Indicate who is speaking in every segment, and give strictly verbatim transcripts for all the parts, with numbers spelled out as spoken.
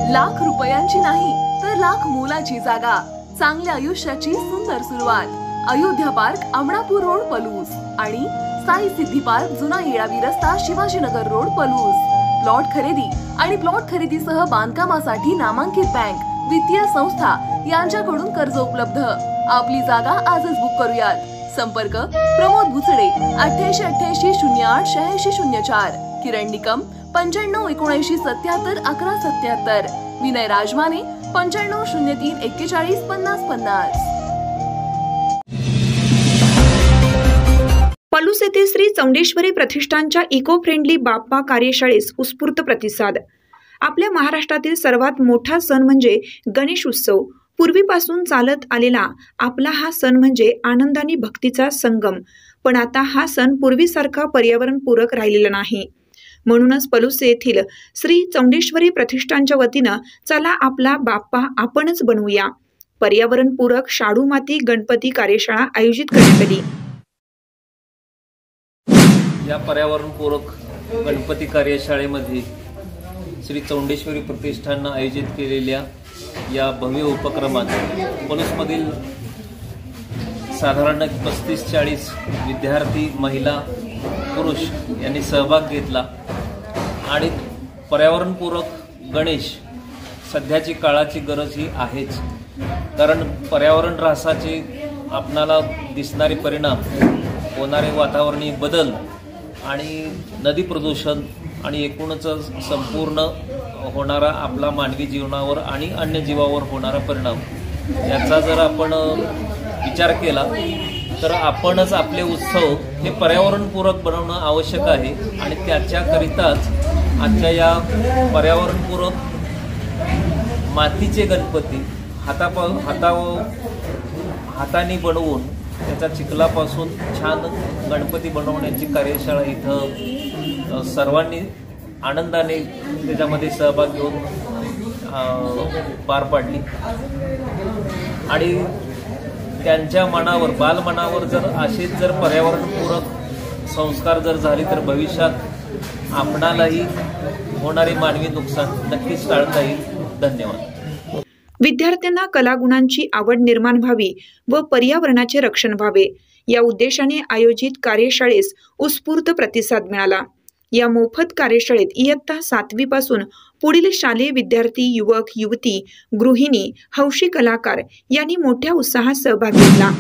Speaker 1: लाख रुपयांची नाही तर लाख मोलाची जागा, चांगल्या आयुष्याची सुंदर सुरुवात। अयोध्या पार्क, अमरापूर रोड, पलूस आणि साई सिद्धी पार्क, जुना येळावी रस्ता, शिवाजीनगर रोड, पलूस। प्लॉट खरेदी आणि प्लॉट खरेदीसह बांधकामासाठी नामांकित बँक, वित्तीय संस्था यांच्याकडून कर्ज उपलब्ध। आपली जागा आजच बुक करूयात। संपर्क प्रमोद भुचडे अठ्ठ्याऐंशी अठ्ठ्याऐंशी शून्य आठ शहाऐंशी शून्य चार, किरण निकम पंच्याण्णव एकोणऐंशी सत्याहत्तर अकरा सत्याहत्तर, विनय राजमाने पंच्याण्णव शून्य तीन एक्केचाळीस पन्नास पन्नास।
Speaker 2: पलूस येथे श्री चौंडेश्वरी प्रतिष्ठानच्या इको फ्रेंडली बाप्पा कार्यशाळेस उत्स्फूर्त प्रतिसाद। आपल्या महाराष्ट्रातील सर्वात मोठा सण म्हणजे गणेश उत्सव। पूर्वीपासून चालत आलेला आपला हा सण म्हणजे आनंद आणि भक्तीचा संगम, पण आता हा सण पूर्वीसारखा पर्यावरणपूरक राहिलेला नाही। म्हणूनच पलूस येथील श्री चौंडेश्वरी प्रतिष्ठानच्या वतीनं चला आपला बाप्पा आपणच बनवूया पर्यावरणपूरक शाडू माती गणपती कार्यशाळा आयोजित करण्यात आली।
Speaker 3: या पर्यावरणपूरक गणपती कार्यशाळेमध्ये श्री चौंडेश्वरी प्रतिष्ठाननं आयोजित केलेल्या या भव्य उपक्रमात पलूसमधील साधारण पस्तीस चाळीस विद्यार्थी, महिला, पुरुष यांनी सहभाग घेतला आणि पर्यावरणपूरक गणेश सध्याची काळाची गरज ही आहेच, कारण पर्यावरण ऱ्हासाचे आपणाला दिसणारे परिणाम, होणारे वातावरणीय बदल आणि नदी प्रदूषण आणि एकूणच संपूर्ण होणारा आपला मानवी जीवनावर आणि अन्य जीवावर होणारा परिणाम याचा जर आपण विचार केला तर आपणच आपले उत्सव हे पर्यावरणपूरक बनवणं आवश्यक आहे आणि त्याच्याकरिताच आजच्या या पर्यावरणपूरक मातीचे गणपती हातापा हाता हाताने बनवून त्याच्या चिखलापासून छान गणपती बनवण्याची कार्यशाळा इथं सर्वांनी आनंदाने त्याच्यामध्ये सहभाग घेऊन पार पाडली आणि त्यांच्या मनावर, बालमनावर जर असेच जर पर्यावरणपूरक संस्कार जर झाले तर भविष्यात आपणालाही होणारे मानवी नुकसान नक्कीच टाळता येईल। धन्यवाद।
Speaker 2: विद्यार्थ्यांना कलागुणांची आवड निर्माण व्हावी व पर्यावरणाचे रक्षण व्हावे या उद्देशाने आयोजित कार्यशाळेस उत्स्फूर्त प्रतिसाद मिळाला। या मोफत कार्यशाळेत इयत्ता सातवी पासून पुढील शालेय विद्यार्थी, युवक, युवती, गृहिणी, हौशी कलाकार यांनी मोठ्या उत्साहात सहभाग घेतला।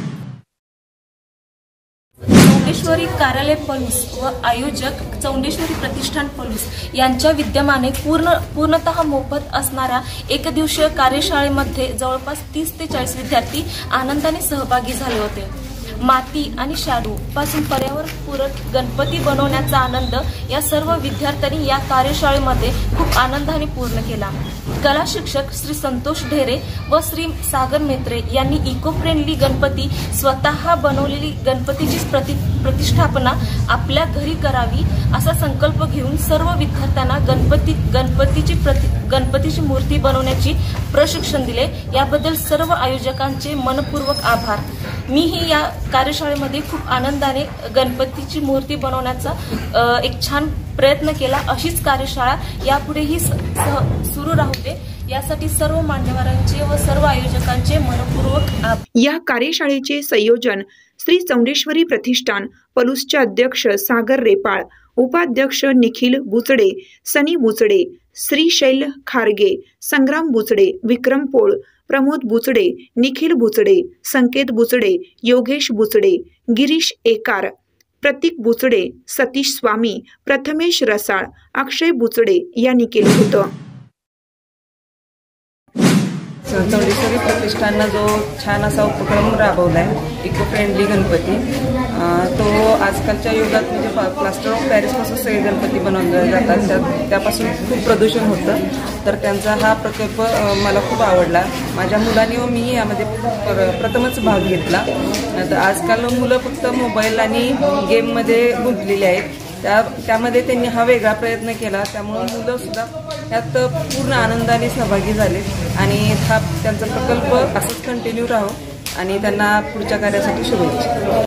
Speaker 4: चौंडेश्वरी कार्यालय पलूस व आयोजक चौंडेश्वरी प्रतिष्ठान पलूस यांच्या विद्यमाने पूर्ण पूर्णतः मोफत असणाऱ्या एक दिवसीय कार्यशाळेमध्ये जवळपास तीस ते चाळीस विद्यार्थी आनंदाने सहभागी झाले होते। माती आणि शाडू पासून पर्यावरणपूरक गणपती बनवण्याचा आनंद या सर्व विद्यार्थ्यांनी या कार्यशाळेमध्ये खूप आनंदाने पूर्ण केला। कला शिक्षक श्री संतोष ढेरे व श्री सागर मेत्रे यांनी इको फ्रेंडली गणपती स्वतः बनवलेली गणपतीची प्रति प्रतिष्ठापना आपल्या घरी करावी असा संकल्प घेऊन सर्व विद्यार्थ्यांना गणपती गणपतीची प्रति गणपतीची मूर्ती बनवण्याची प्रशिक्षण दिले। याबद्दल सर्व आयोजकांचे मनपूर्वक आभार। मीही या कार्यशाळेमध्ये खूप आनंदाने गणपतीची मूर्ती बनवण्याचा एक छान प्रयत्न केला। अशीच कार्यशाळा यापुढेही सुरू राहू दे यासाठी सर्व मान्यवरांचे व सर्व आयोजकांचे मनपूर्वक आभार।
Speaker 2: या कार्यशाळेचे संयोजन श्री चौंडेश्वरी प्रतिष्ठान पलूसचे अध्यक्ष सागर रेपाळ, उपाध्यक्ष निखिल बुचडे, सनी बुचडे, श्रीशैल खारगे, संग्राम बुचडे, विक्रम पोळ, प्रमोद बुचडे, निखिल बुचडे, संकेत बुचडे, योगेश बुचडे, गिरीश एकार, प्रतीक बुचडे, सतीश स्वामी, प्रथमेश रसाळ, अक्षय बुचडे यांनी केलं होतं।
Speaker 5: चौंडेश्वरी प्रतिष्ठाननं जो छान असा उपक्रम राबवला आहे इको फ्रेंडली गणपती, तो आजकालच्या युगात म्हणजे प्लास्टर ऑफ पॅरिसपासून सगळे गणपती बनवले जातात, त्या त्यापासून खूप प्रदूषण होतं, तर त्यांचा हा प्रकल्प मला खूप आवडला। माझ्या मुलांनी व मी यामध्ये प्रथमच भाग घेतला। तर आजकाल मुलं फक्त मोबाईल आणि गेममध्ये गुंतलेली आहेत, त्या त्यामध्ये त्यांनी हा वेगळा प्रयत्न केला, त्यामुळे मुलं सुद्धा यात पूर्ण आनंदाने सहभागी झाले आणि हा त्यांचा प्रकल्प असंच कंटिन्यू राहो आणि त्यांना पुढच्या कार्यासाठी शुभेच्छा।